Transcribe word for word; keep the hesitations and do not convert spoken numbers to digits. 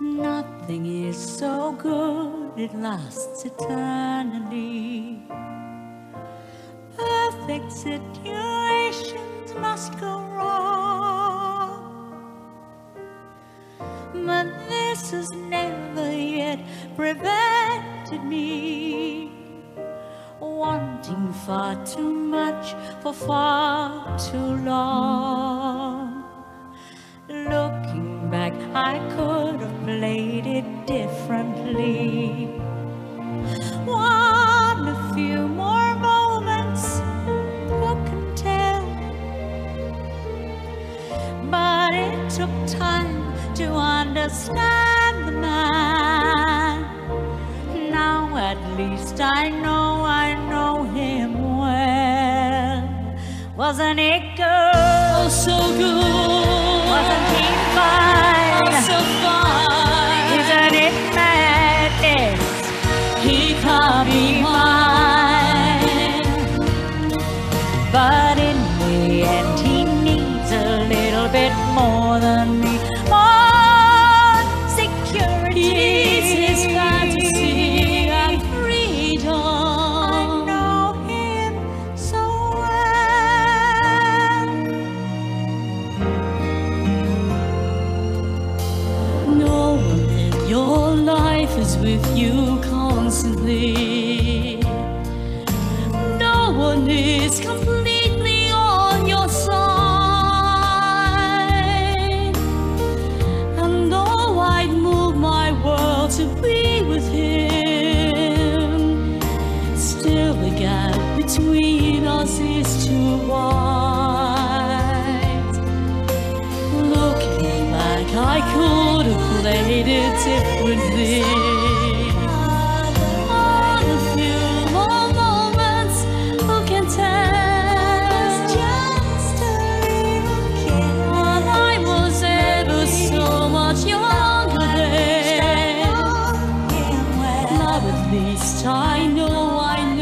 Nothing is so good it lasts eternally. Perfect situations must go wrong, but this has never yet prevented me wanting far too much for far too long. Looking back, I could have played it differently. Want a few more moments, who can tell? But it took time to understand the man. Now at least I know, I know him well. Wasn't it good? Oh, so good. Wasn't he fine? Oh, so fine. Isn't it madness? He can't be mine. But in the end he needs a little bit more than me. More security. It's his fantasy and freedom. I know him so well. No one in your life is with you constantly. No one is completely on your side. And though I'd move my world to be with him, still the gap between us is too wide. Looking back, I could have played it differently. On a few more moments, who can tell? Just a little kiss. When I was ever so much younger then. Now at least I know, I